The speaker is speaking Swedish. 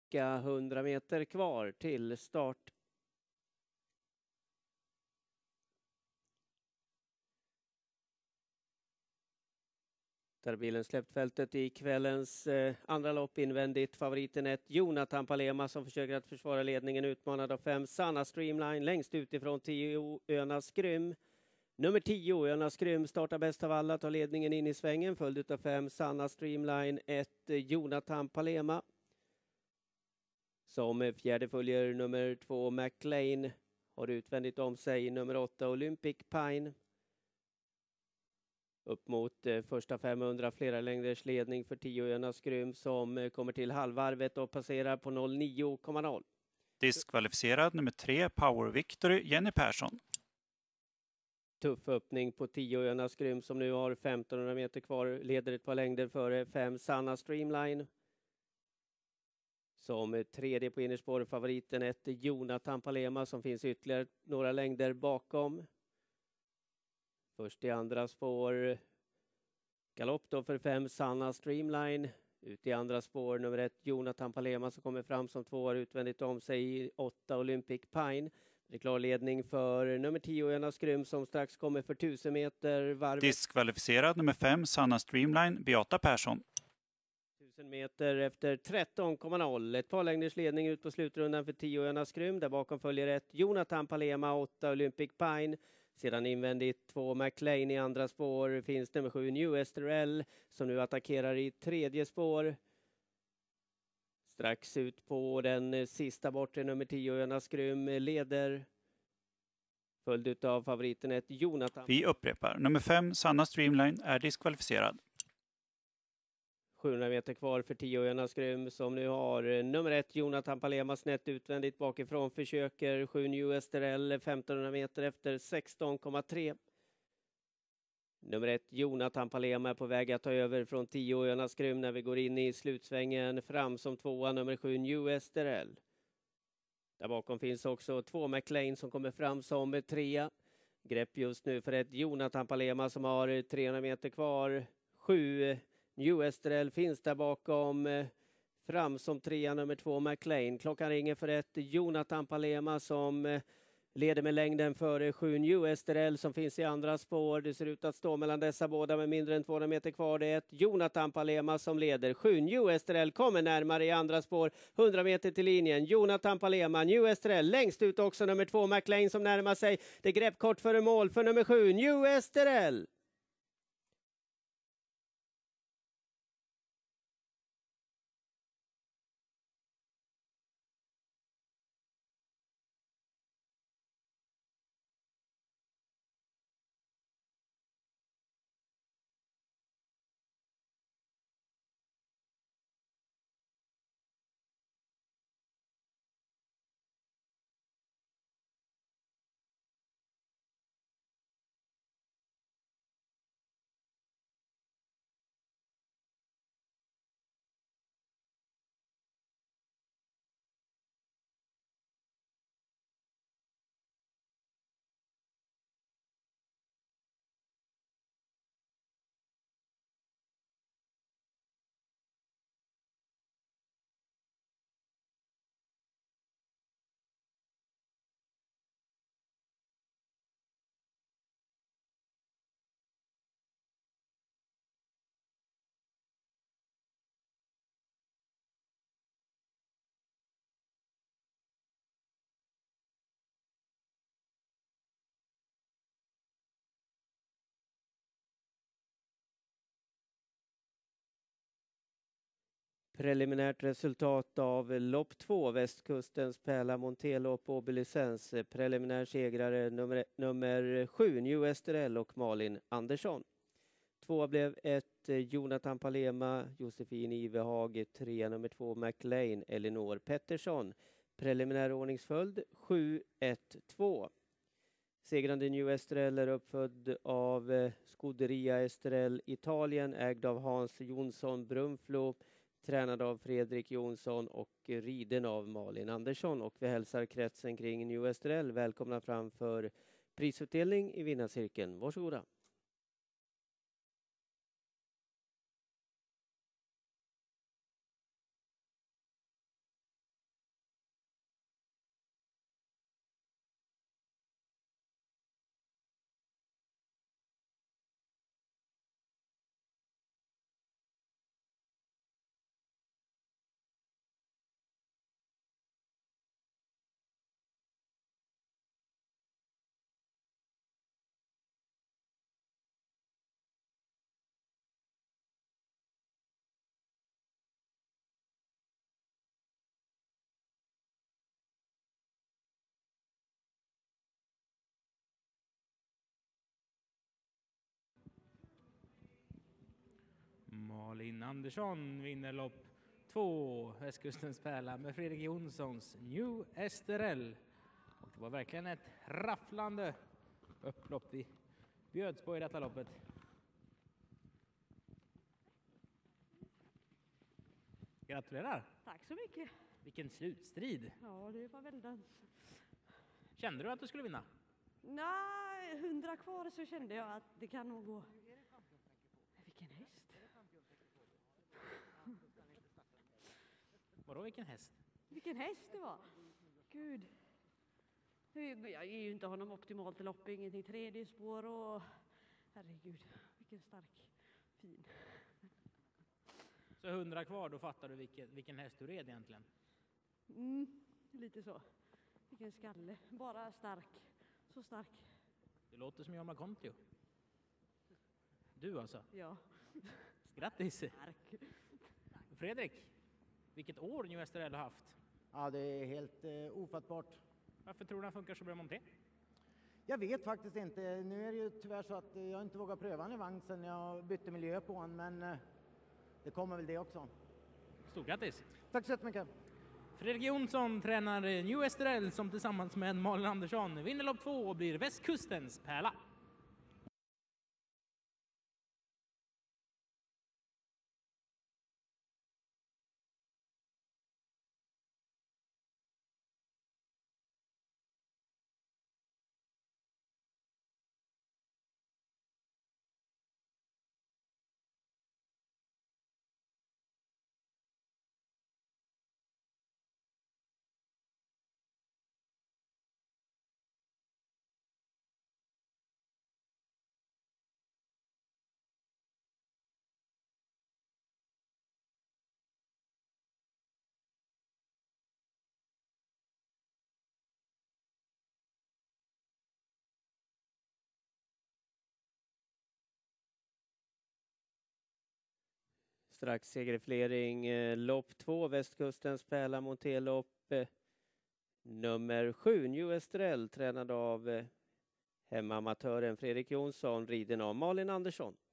cirka 100 meter kvar till start. Där har bilen släppt fältet i kvällens andra lopp invändigt. Favoriten 1 Jonathan Palema som försöker att försvara ledningen, utmanad av 5 Sanna Streamline. Längst utifrån 10 Önas Grym. Nummer 10 Önas Grym startar bäst av alla, tar ledningen in i svängen, följd av 5 Sanna Streamline, 1 Jonathan Palema. Som fjärde följer nummer 2 McLean, har utvändigt om sig nummer 8 Olympic Pine. Upp mot första 500 flera längders ledning för 10 Önas Grym som kommer till halvvarvet och passerar på 09,0. Diskvalificerad nummer 3 Power Victory Jenny Persson. Tuff öppning på 10 Önas Grym som nu har 1500 meter kvar, leder ett par längder före 5 Sanna Streamline. Som tredje på innerspår favoriten 1 Jonathan Palema som finns ytterligare några längder bakom. Först i andra spår galopp då för 5 Sanna Streamline. Ut i andra spår nummer 1 Jonathan Palema som kommer fram som 2 har utvändigt om sig i 8 Olympic Pine. Det är klar ledning för nummer 10 Önas Grym som strax kommer för 1000 meter varvet. Diskvalificerad nummer 5 Sanna Streamline Beata Persson. 1000 meter efter 13,0. Ett par längders ledning ut på slutrundan för 10 Önas Grym. Där bakom följer 1 Jonathan Palema, 8 Olympic Pine. Sedan invändigt 2 McLean i andra spår finns nummer 7 New Esterell som nu attackerar i tredje spår. Strax ut på den sista bortre nummer 10 Önas Grym leder. Följd av favoriten 1 Jonathan. Vi upprepar, nummer 5 Sanna Streamline är diskvalificerad. 700 meter kvar för 10 Önas Grym som nu har nummer 1 Jonathan Palema snett utvändigt bakifrån, försöker 7 New Esterell 1500 meter efter 16,3. Nummer 1 Jonathan Palema är på väg att ta över från 10 Önas Grym när vi går in i slutsvängen, fram som 2 nummer 7 New Esterell. Där bakom finns också 2 McLean som kommer fram som 3. Grepp just nu för 1 Jonathan Palema som har 300 meter kvar. 7 New Esterell finns där bakom, fram som 3 nummer 2 McLean. Klockan ringer för 1 Jonathan Palema som leder med längden före 7 New Esterell som finns i andra spår. Det ser ut att stå mellan dessa båda med mindre än 200 meter kvar. Det är 1 Jonathan Palema som leder. 7 New Esterell kommer närmare i andra spår. 100 meter till linjen. Jonathan Palema, New Esterell. Längst ut också nummer 2 McLean som närmar sig. Det grepp kort före mål för nummer 7 New Esterell. Preliminärt resultat av lopp 2, västkustens Pärla Montelopp och licens. Preliminär segrare nummer 7 New Esterell och Malin Andersson. 2 blev 1 Jonathan Palema, Josefin Ivehag. 3 nummer 2 McLean, Elinor Pettersson. Preliminär ordningsföljd 7-1-2. Segrande New Esterell är uppfödd av Scuderia Esterell Italien, ägd av Hans Jonsson Brunflo, tränad av Fredrik Jonsson och riden av Malin Andersson. Och vi hälsar kretsen kring New Esterell välkomna fram för prisutdelning i vinnarcirkeln. Varsågoda. Malin Andersson vinner lopp 2, Västkustens pärla med Fredrik Jonssons New Esterell. Och det var verkligen ett rafflande upplopp vi bjöds på i detta loppet. Gratulerar! Tack så mycket. Vilken slutstrid! Ja, det var väldans. Kände du att du skulle vinna? Nej, 100 kvar så kände jag att det kan nog gå. Vilken häst. Vadå vilken häst? Vilken häst det var. Gud. Jag ger ju inte honom optimalt i lopp, ingenting tredje spår och herregud, vilken stark, fin. Så 100 kvar, då fattar du vilken häst du red egentligen? Lite så. Vilken skalle. Bara stark. Så stark. Det låter som Jorma Kontio. Du alltså? Ja. Grattis! Stark. Fredrik, vilket år New Esterell har haft? Ja, det är helt ofattbart. Varför tror du den funkar så bra monté? Jag vet faktiskt inte. Nu är det ju tyvärr så att jag inte vågar pröva den i vagn sen jag bytte miljö på den, men det kommer väl det också. Stort grattis! Tack så jättemycket! Fredrik Jonsson tränar New Esterell som tillsammans med Malin Andersson vinner lopp 2 och blir Västkustens pärla. Strax segerflering, lopp 2, Västkustens pärla montélopp nummer 7, New Esterell, tränad av hemmaamatören Fredrik Jonsson, riden av Malin Andersson.